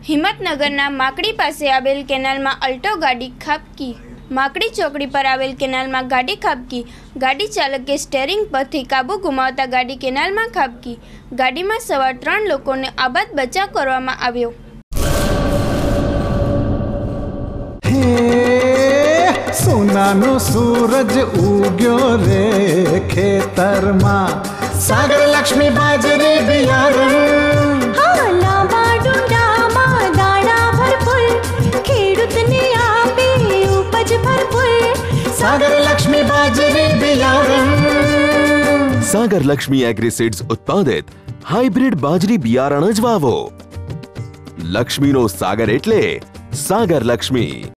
હિંમતનગરના માકડી પાસે આવેલ કેનાલમાં અલ્ટો ગાડી ખાબકી। માકડી ચોકડી પર આવેલ કેનાલમાં ગાડી ખાબકી। ગાડી ચાલકે સ્ટેરિંગ પરથી કાબુ ગુમાવતા ગાડી કેનાલમાં ખાબકી। ગાડીમાં સવાર 3 લોકોને આબાદ બચાવ કરવામાં આવ્યો। सोनानो सूरज उग्यो रे खेतरमा, सागर लक्ष्मी बाजरी बियारण। सागर लक्ष्मी बाजरी बियारण। सागर लक्ष्मी एग्रीसीड्स उत्पादित हाइब्रिड बाजरी बियारण ज वावो। लक्ष्मी नो सागर एटले सागर लक्ष्मी।